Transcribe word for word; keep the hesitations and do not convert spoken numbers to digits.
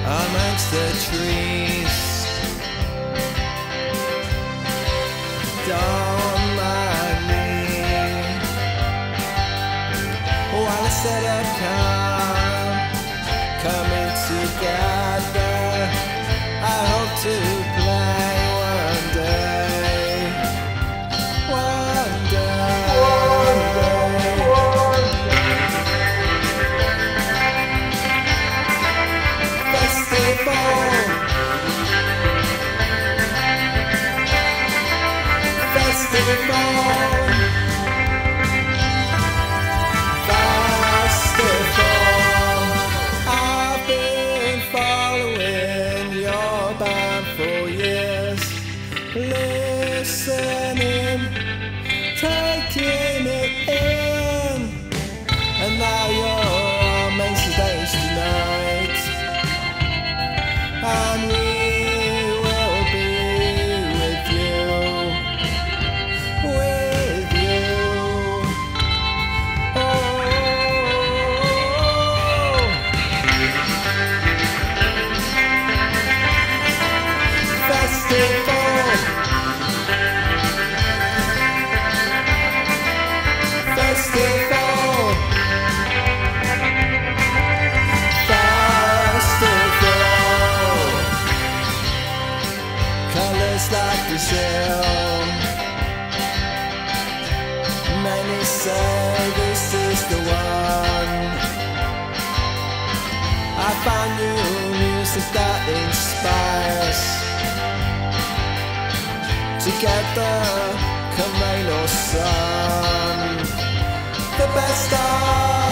amongst the trees. Don't mind me while I set up calm, coming together. I hope to play one day, one day, one day, one day. Festival, festival, festival. I've been following your band for years, listening, taking it in, and now you're on main stage tonight, and we will be with you, with you. Oh, festival, festival, festival. Colors like Brazil. Many say this is the one. I found new music that inspires. Together, come rain or sun, the best of